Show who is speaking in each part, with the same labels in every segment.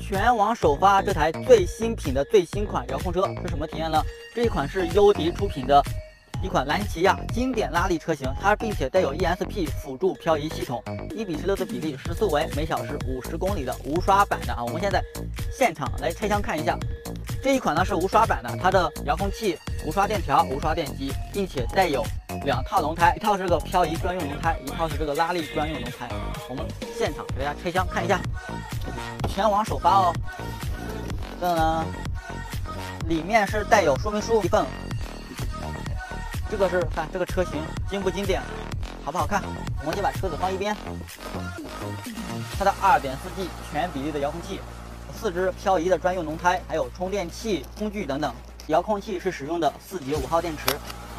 Speaker 1: 全网首发这台最新品的最新款遥控车是什么体验呢？这一款是优迪出品的一款兰奇亚经典拉力车型，它并且带有 ESP 辅助漂移系统，1:16的比例，时速为每小时50公里的无刷版的啊。我们现在现场来拆箱看一下，这一款呢是无刷版的，它的遥控器、无刷电条、无刷电机，并且带有2套轮胎，一套是这个漂移专用轮胎，一套是这个拉力专用轮胎。我们现场给大家拆箱看一下，全网首发哦。这个呢，里面是带有说明书一份。这个是看这个车型经不经典，好不好看？我们先把车子放一边。它的 2.4G 全比例的遥控器，4支漂移的专用轮胎，还有充电器、工具等等。遥控器是使用的4节5号电池。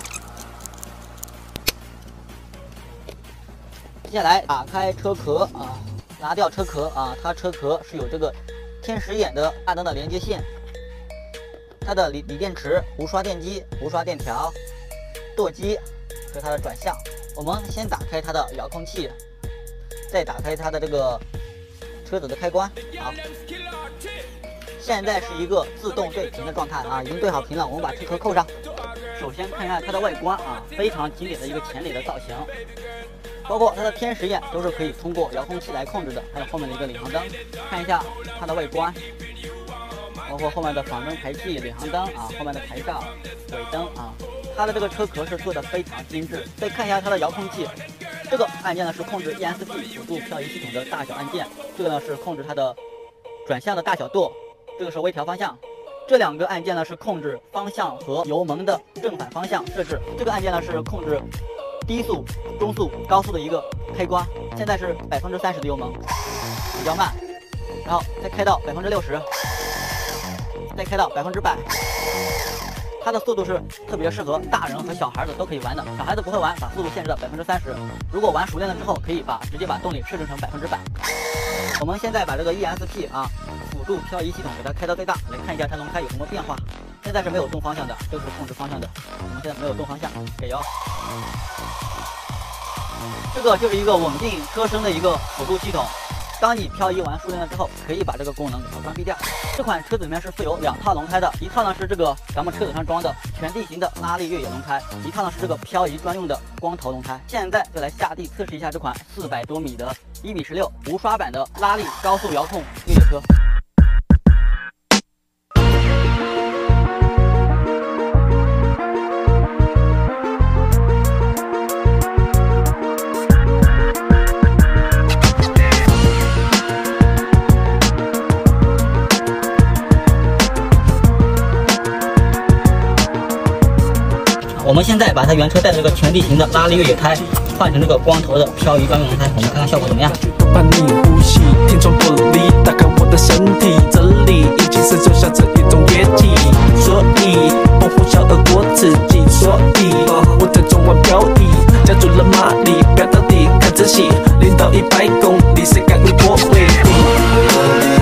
Speaker 1: 接下来打开车壳啊，拿掉车壳啊，它车壳是有这个天使眼的大灯的连接线，它的锂电池、无刷电机、无刷电条。舵机，这是它的转向。我们先打开它的遥控器，再打开它的这个车子的开关。好，现在是一个自动对频的状态啊，已经对好频了。我们把车壳扣上。首先看一下它的外观啊，非常经典的一个前脸的造型，包括它的天使眼都是可以通过遥控器来控制的，还有后面的一个领航灯。看一下它的外观，包括后面的仿真排气、领航灯啊，后面的牌照、尾灯啊。它的这个车壳是做的非常精致。再看一下它的遥控器，这个按键呢是控制 ESP 辅助漂移系统的大小按键，这个呢是控制它的转向的大小度，这个是微调方向。这2个按键呢是控制方向和油门的正反方向设置，这个按键呢是控制低速、中速、高速的一个开关。现在是30%的油门，比较慢，然后再开到60%，再开到100%。它的速度是特别适合大人和小孩子都可以玩的，小孩子不会玩，把速度限制到30%。如果玩熟练了之后，可以直接把动力设置成100%。我们现在把这个 ESP 啊辅助漂移系统给它开到最大，来看一下它轮胎有什么变化。现在是没有动方向的，这个是控制方向的。我们现在没有动方向，给油。这个就是一个稳定车身的一个辅助系统。当你漂移完熟练了之后，可以把这个功能给它关闭掉。这款车子里面是附有2套轮胎的，一套呢是这个咱们车子上装的全地形的拉力越野轮胎，一套呢是这个漂移专用的光头轮胎。现在就来下地测试一下这款400多米的1:16无刷版的拉力高速遥控越野车。我们现在把它原车带的这个全地形的拉力越野胎换成这个光头的漂移专用轮胎，我们看看效果怎么样。
Speaker 2: 把你呼吸，天窗玻璃打开我的身体，这里一起承受下这一种液体，所以我呼啸而过刺激，所以我在中湾漂移，加足了马力，飙到底看仔细，0到100公里，谁敢与我为敌？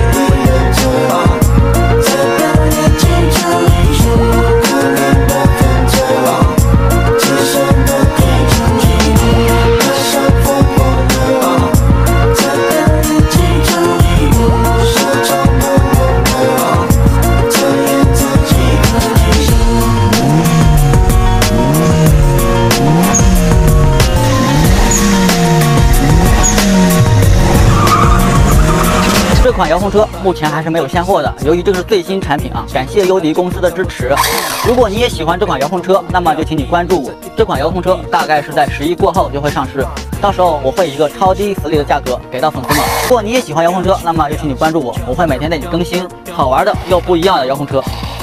Speaker 1: 这款遥控车目前还是没有现货的，由于这是最新产品啊，感谢优迪公司的支持。如果你也喜欢这款遥控车，那么就请你关注我。这款遥控车大概是在11过后就会上市，到时候我会以一个超低死里的价格给到粉丝们。如果你也喜欢遥控车，那么就请你关注我，我会每天带你更新好玩的又不一样的遥控车。